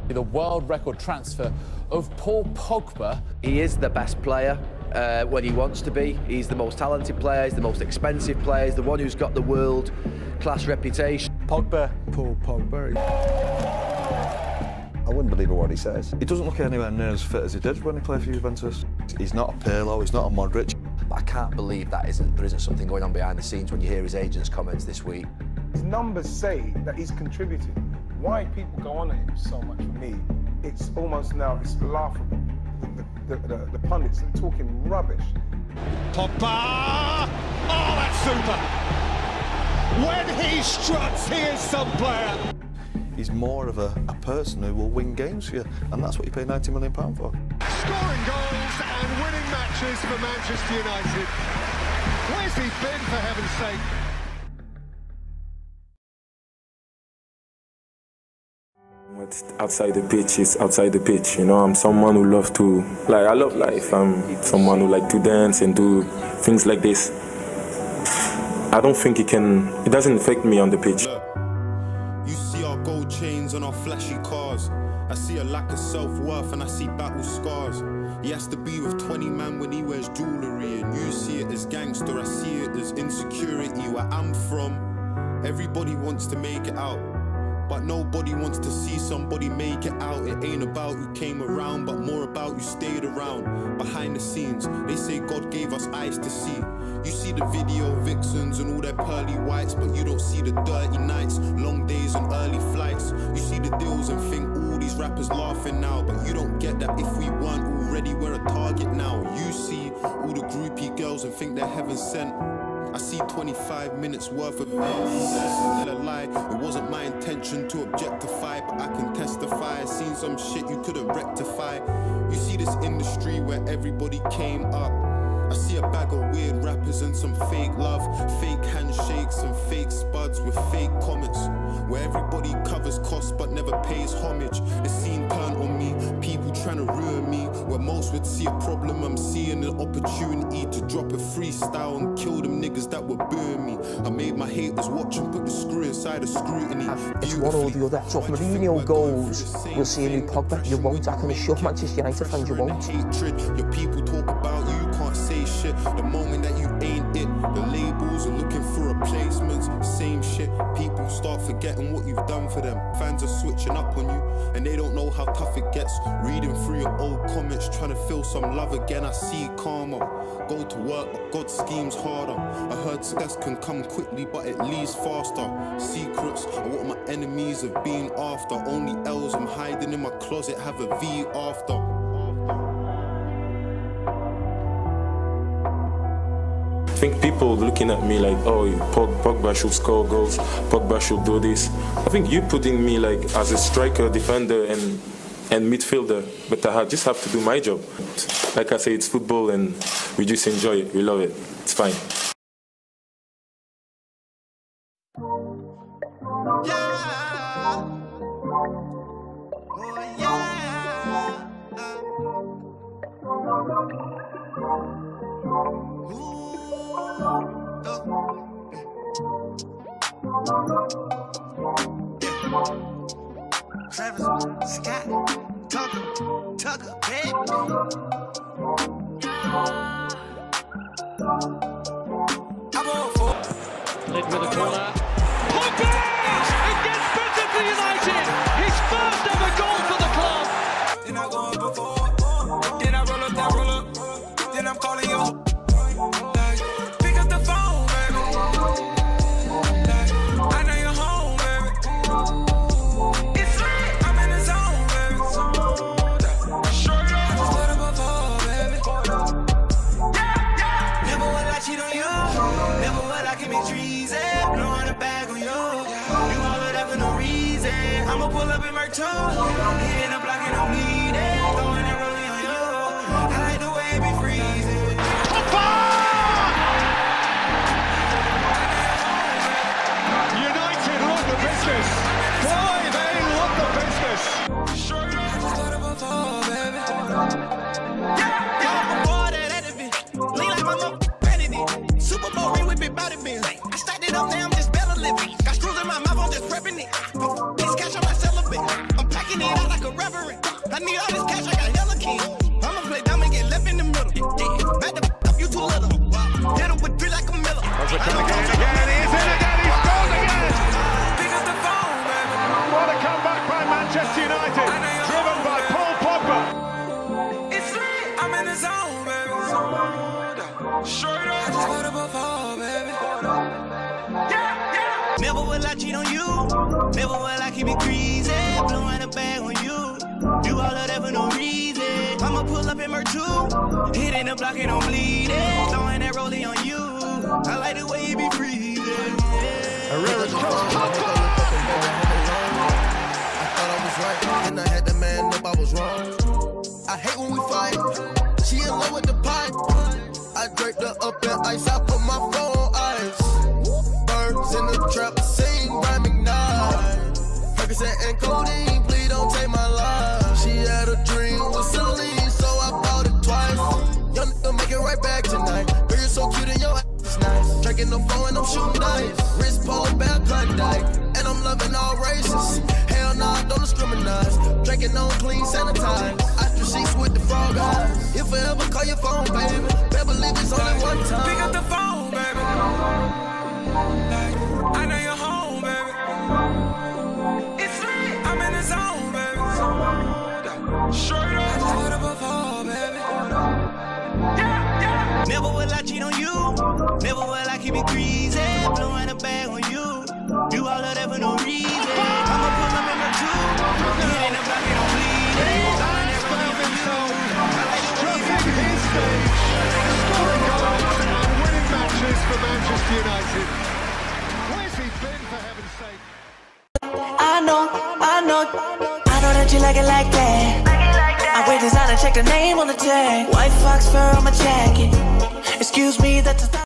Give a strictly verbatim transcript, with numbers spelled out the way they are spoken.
The world record transfer of Paul Pogba. He is the best player uh, when he wants to be. He's the most talented player, he's the most expensive player, he's the one who's got the world-class reputation. Pogba. Paul Pogba. I wouldn't believe a word he says. He doesn't look anywhere near as fit as he did when he played for Juventus. He's not a Pirlo, he's not a Modric. But I can't believe that isn't, there isn't something going on behind the scenes when you hear his agent's comments this week. His numbers say that he's contributing. Why people go on at him so much, for me, it's almost now, it's laughable. The, the, the, the pundits are talking rubbish. Pogba! Oh, that's super! When he struts, he is some player. He's more of a, a person who will win games for you, and that's what you pay ninety million pounds for. Scoring goals and winning matches for Manchester United. Where's he been, for heaven's sake? What's outside the pitch is outside the pitch, you know. I'm someone who loves to, like, I love life. I'm someone who like to dance and do things like this. I don't think it can, it doesn't affect me on the pitch. Look, you see our gold chains on our flashy cars. I see a lack of self-worth and I see battle scars. He has to be with twenty man when he wears jewellery, and you see it as gangster, I see it as insecurity. Where I'm from, everybody wants to make it out, but nobody wants to see somebody make it out. It ain't about who came around, but more about who stayed around. Behind the scenes, they say God gave us eyes to see. You see the video vixens and all their pearly whites, but you don't see the dirty nights, long days and early flights. You see the deals and think all these rappers laughing now, but you don't get that if we weren't already, we're a target now. You see all the groupie girls and think they're heaven sent. I see twenty-five minutes worth of tell a lie. It wasn't my intention to objectify, but I can testify. I seen some shit you couldn't rectify. You see this industry where everybody came up. I see a bag of weird rappers and some fake love, fake handshakes and fake spuds with fake comments, where everybody covers costs but never pays homage. The scene turned on me, people trying to ruin me, where most would see a problem, I'm seeing an opportunity to drop a freestyle and kill them niggas that were booing me. I made my haters watch and put the screw inside of scrutiny. It's one or the other. So if Mourinho goes, you'll see a new Pogba. You won't. I can assure Manchester United fans you won't. Hatred, your people talk about you, you can't say shit. The moment that you ain't it, the labels are looking for replacements. Same shit, people start forgetting what you've done for them. Fans are switching up on you, and they don't know how tough it gets. Reading through your old comments, trying to feel some love again. I see karma. Go to work, but God schemes harder. I heard success can come quickly, but it leaves faster. Secrets are what my enemies have been after. Only L's I'm hiding in my closet have a V after. I think people looking at me like, oh, Pogba should score goals, Pogba should do this. I think you putting me like as a striker, defender and and midfielder, but I just have to do my job. Like I say, it's football and we just enjoy it, we love it, it's fine. Travis Scott, Tucker, Tucker, baby. I'm on for Lid with a corner. Pogba! It gets better for United. His first ever goal for the club. Then I go up before. Then I roll up, that roll up. Then I'm calling you. Pick up the phone, baby. I know you're home, baby. I'ma pull up in my toe, hitting the block and I'm bleeding, throwing it rolling on you. I like the way it be freezing. United love the business. Boy, they love the business. I just got up before, baby. Yeah, yeah, I'm bored of that bitch. Lean like my mom, ready. Super Bowl ring with big body bins. I stacked it up, now I'm just better living. Got screws in my mouth, I'm just prepping it. This cash on my celibate. I'm packing it out like a are trying to get in again. He is in again. He scores again. What a comeback by Manchester United, driven by Paul Pogba. I'm in the zone, baby. Straight up. I just put up a fall, baby. Yeah, yeah. Never will I cheat on you. Never will I keep it greasy. Blowing a bag on you. Do all of that for no reason. I'ma pull up in Mer two. Hitting the block and I'm bleeding. Throwing that rollie on you. I like the way you be freezing. Herrera's cross. I thought I was right, and I had the man up, I was wrong. I hate when we fight. She in love with the pipe. I draped her up in ice. I put my phone on ice. Birds in the trap, sing by McKnight. Percocet and codeine, please don't take my life. She had a dream with Celine, so I bought it twice. Young nigga make it right back tonight. Girl, you're so cute and your ass is nice. Drinking the phone and I'm shooting dice. Wrist pole, bad Klondike, and I'm loving all races. Hell nah, don't discriminate. Drinking on clean, sanitize. Extra sheets with the frog eyes. If I ever call your phone, baby, better believe it's only one time. Pick up the phone, baby. Like, I know you're home, baby. It's me, I'm in the zone, baby. Straight up. I just put up a fall, baby. Yeah, yeah. Never will I cheat on you. Never will I keep it greasy. Blowing a bag on you. Do all of that for no reason. I'ma pull up in my two. Hitting the block and I'm bleeding. Found himself struggling his stage, scoring goals and winning matches for Manchester United. Where's he been, for heaven's sake? I know, I know, I know that you like it like that. I wear designer, check the name on the tag. White fox fur on my jacket. Excuse me, that's a